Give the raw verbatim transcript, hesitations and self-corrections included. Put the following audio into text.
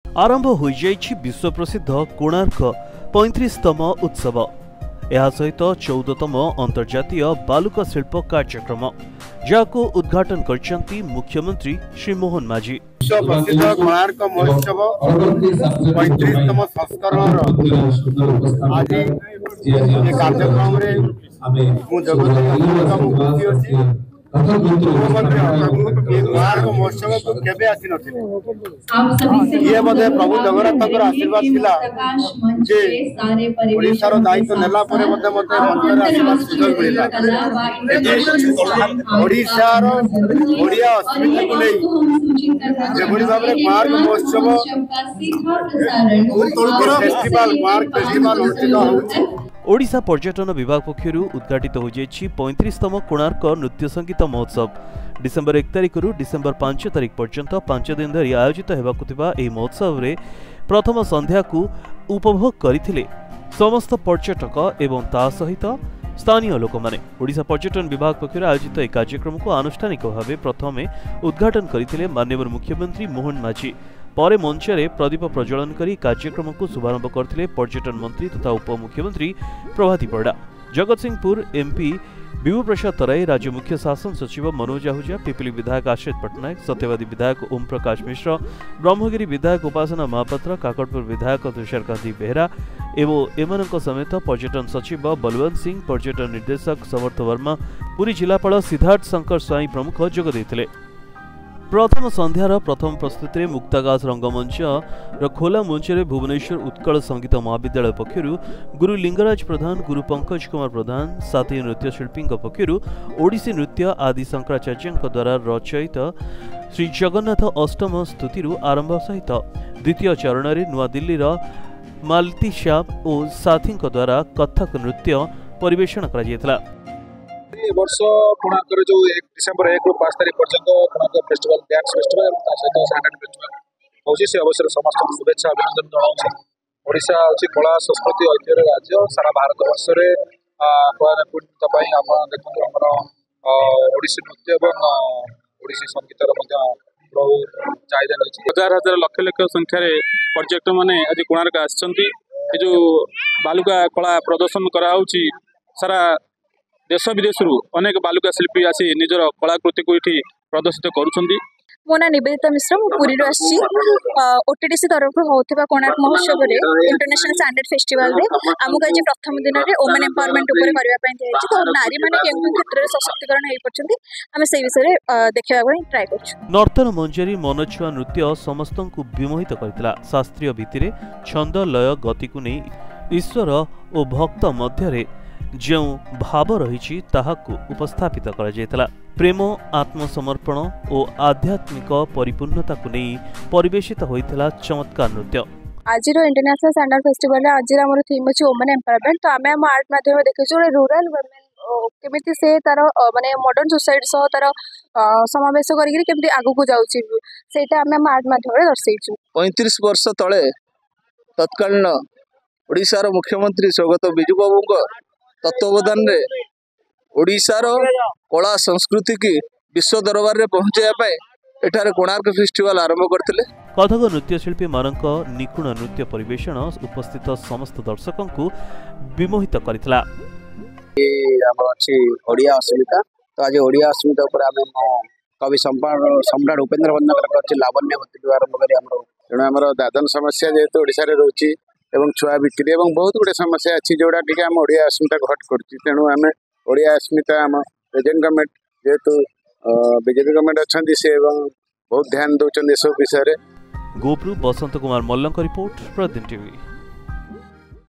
आरंभ हो जाइछि विश्व प्रसिद्ध कोणार्क पैंतीसतम उत्सव। यह सहित चौदहतम अंतर्जातीय बालुका शिल्प कार्यक्रम जहां उद्घाटन करछंती मुख्यमंत्री श्री मोहन माझी। विश्व प्रसिद्ध कोणार्क महोत्सव पैंतीसतम संस्करण आज कार्यक्रम महोत्सव को केबे आसी नथिले। ये बोधे प्रभु जगन्नाथकर आशीर्वाद थिला जे ओडिशार दायित्व नेला परे मते मते मंदिर आशीर्वाद सुयोग मिला। ओडिशार ओडिया अस्मिता को नै जेभली भाबरे कोणार्क महोत्सव फेस्टिवल कोणार्क फेस्टिवल अनुष्ठित होउछि। ओडिशा पर्यटन विभाग पक्षर उद्घाटित हो जाइछि पैंतीसतम कोणार्क नृत्य संगीत महोत्सव। डिसेम्बर एक तारिख रु डिसेम्बर पांच तारिख पर्यंत पांच दिन धरी आयोजित हेबाकु थिबा एही महोत्सव रे प्रथम संध्या को उपभोग करथिले समस्त पर्यटक एवं ता सहित स्थानीय लोक माने। ओडिशा पर्यटन विभाग पक्षर आयोजित एक कार्यक्रम को आनुष्ठानिक भाव प्रथमे उद्घाटन करथिले माननीय मुख्यमंत्री मोहन माझी। परे मंचरे प्रदीप प्रज्वलन करी कार्यक्रम को शुभारंभ करथिले पर्यटन मंत्री तथा उपमुख्यमंत्री प्रभाती परिडा। जगतसिंहपुर एमपी विभू प्रसाद तराई, राज्य मुख्य शासन सचिव मनोज आहूजा, पिपिली विधायक आश्रित पटनायक, सत्यवादी विधायक ओम प्रकाश मिश्र, ब्रह्मगिरी विधायक उपासना महापात्र, काकड़पुर विधायक तुषारकांति बेहरा एवं एमानक समेत पर्यटन सचिव बलवंत सिंह, पर्यटन निर्देशक समर्थ वर्मा, पुरी जिलापाल सिद्धार्थ शंकर स्वाई प्रमुख जोग देथिले। प्रथम संध्यार प्रथम प्रस्तुति मुक्तागाछ रंगमंच खोला मंच में भुवनेश्वर उत्कल संगीत महाविद्यालय पक्षर गुरु लिंगराज प्रधान, गुरु पंकज कुमार प्रधान, साथी नृत्यशिल्पी पक्षर ओडिसी नृत्य आदि शंकराचार्य द्वारा रचयित श्री जगन्नाथ अष्टम स्तुति आरंभ सहित द्वितीय चरण में नुआ दिल्लीर मालती श्याम और साथी द्वारा कथक नृत्य परिवेषण करा। वर्ष कोणार्क जो एक डिसेम्बर एक रु पांच तारीख पर्यंत कोणार्क फेस्टिवल डांस फेस्टिवल सहित सैंड फेस्टिवल होची से अवसर समस्त शुभेच्छा अभिनंदन जनाऊँ। ओडिशा हूँ कला संस्कृति ऐतिह्य राज्य। सारा भारत वर्ष में आप देखते आम ओडिसी नृत्य और ओडिसी संगीतर बहुत चाहिदा रही। हजार हजार लक्ष लक्ष संख्यार पर्यटक मैंने आज कोणार्क आसछंती। जो बालुका कला प्रदर्शन कराउछि सारा देश विदेश अनेक बालुका शिल्पी आसी निजर कलाकृति को ये प्रदर्शित करुछंती। मो ना निवेदिता मिश्र, मु पुरी रु आसी ओटीडीसी तरफ होथिबा कोणार्क महोत्सव रे इंटरनेशनल स्टैंडर्ड फेस्टिवल रे आमुक आज प्रथम दिन रे वुमेन एम्पावरमेंट ऊपर करबा पई दियाछि। तो नारी माने केउ क्षेत्र रे सशक्तिकरण हेइ परछंती हमें सेहि विषय रे देखिबा पई ट्राई करछु। नर्तन मंजरी मनछुआ नृत्य समस्तंकु विमोहित करथिला। शास्त्रीय भीतिरे छंद लय गति को नै ईश्वर और भक्त मध्यरे जो भाव रही ताहाकु उपस्थापित करा जायतला। प्रेम, आत्मसमर्पण और आध्यात्मिक परिपूर्णता को नहीं परिवेशित होइतला चमत्कार नृत्य। आज इंटरनेशनल स्टैंडर्ड फेस्टिवल आज आम थीम अच्छी वुमेन एम्पावरमेंट। तो आम आम आर्ट माध्यम देखिए रूराल वुमेन केमिति से तार माने मॉडर्न सोसाइटी सह तार समावेश करके केमिति आगु को जाउची सेटा आम आम आर्ट माध्यम दर्शैछु। पैंतीस वर्ष तले तत्कालीन ओडिशार मुख्यमंत्री स्वर्गत बिजू बाबू तत्वावधान रे ओडिशार कला संस्कृति की विश्व दरबार रे पहुंचाया एठारे कोणार्क फेस्टिवल आरंभ करथिले। कथक नृत्यशिल्पी मानक निपुण नृत्य परिवेषण उपस्थित समस्त दर्शकों को विमोहित करथिला। हमर अछि ओडिया अस्मिता। तो आज ओडिया अस्मिता ऊपर आमे कवि सम्राट उपेंद्र वंदनाकर लावण्यवती आरंभ करी हमर तेणु हमर दादन समस्या जेहेतु ओडिशा रे रहउची एवं छुआ बिक्री एवं बहुत गुड़े समस्या अच्छी जोड़ा टी आम ओडिया अस्मिता घट कर तेणु आम ओडिया अस्मिता आम प्रेजेंट गवर्नमेंट जेहेतु बीजेपी गवर्नमेंट अच्छा से बहुत ध्यान दौरान सब विषय। गोपरू बसंत कुमार मल्ल रिपोर्ट, प्रदीप टीवी।